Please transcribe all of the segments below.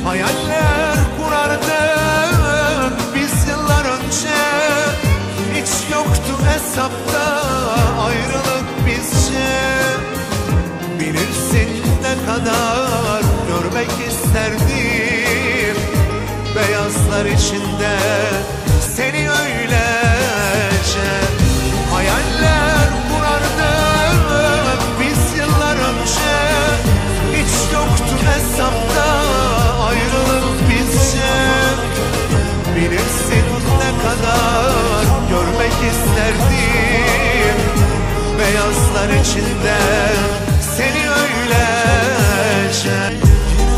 Hayaller kurardık biz yıllar önce. Hiç yoktu hesapta ayrılık bizce. Bilirsin ne kadar görmek isterdim beyazlar içinde seni öylece. Hayaller kurardık biz yıllar önce. Hiç yoktu hesapta ayrılık bizce. Bilirsin ne kadar görmek isterdim beyazlar içinde seni öylece.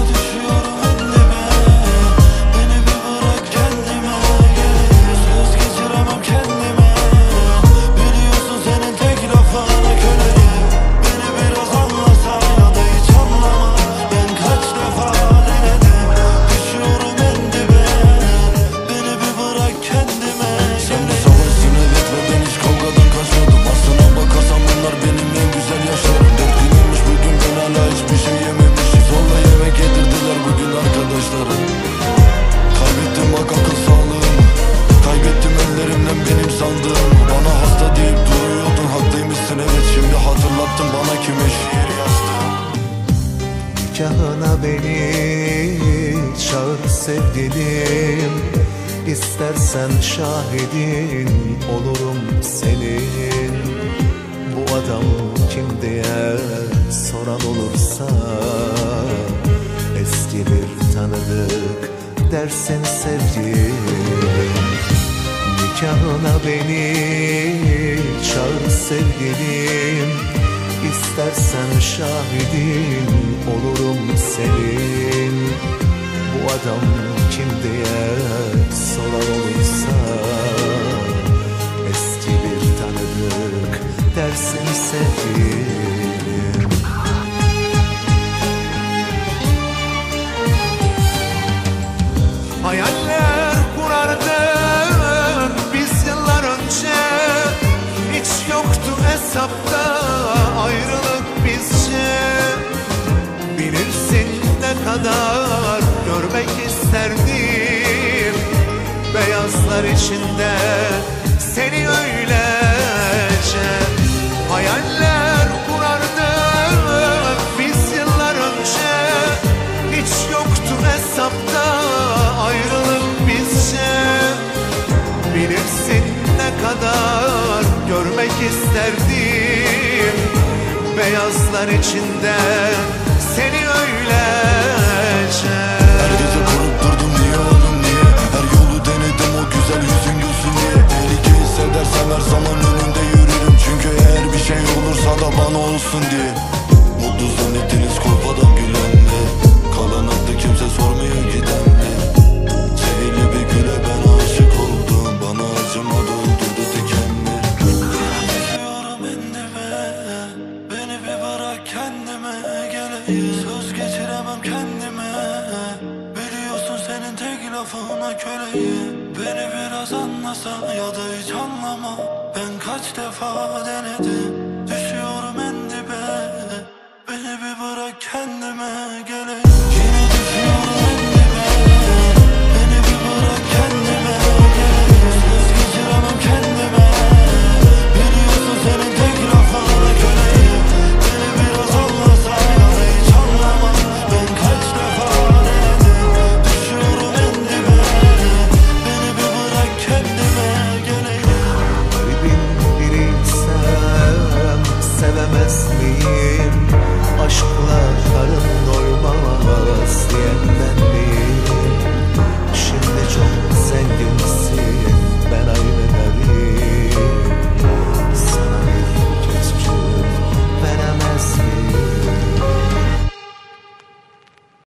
Kaybettim bak akıl sağlığımı, kaybettim ellerimden benim sandığımı. Bana hasta deyip duruyordun, haklıymışsın evet, şimdi hatırlattın bana kime şiir yazdım. Nikahına beni çağır sevgilim, İstersen şahidin olurum senin. Bu adam kim diye soran olursa eski bir tanıdık dersin sevgilim. Nikahına beni çağır sevgilim, İstersen şahidin olurum senin. Bu adam kim diye soran olursa eski bir tanıdık dersin sevgilim. Hayaller kurardık biz yıllar önce. Hiç yoktu hesapta ayrılık bizce. Bilirsin ne kadar görmek isterdim beyazlar içinde seni öylece. Hayaller kurardık biz yıllar önce. Hiç yoktu hesapta ayrılık bizce. Bilirsin ne kadar görmek isterdim beyazlar içinde seni öylece. Her gece korup durdum niye oğlum niye? Her yolu denedim o güzel yüzün gülsün diye. Tehlike hissedersem her zaman önünde yürürüm. Çünkü eğer bir şey olursa da bana olsun diye. Mutlu zannettiniz kolpadan gülen mi? Kalan aklı kimse sormuyor giden mi? Zehirli bir güle ben aşık oldum. Bana acımadı öldürdü dikenli. Düşüyorum endime, beni bir bırak kendime geleyim. Söz geçiremem kendime, biliyorsun senin tek lafına köleyim. Beni biraz anlasan ya da hiç anlama, ben kaç defa denedim. Düşüyorum en dibe, beni bir bırak kendime geleyim. Yine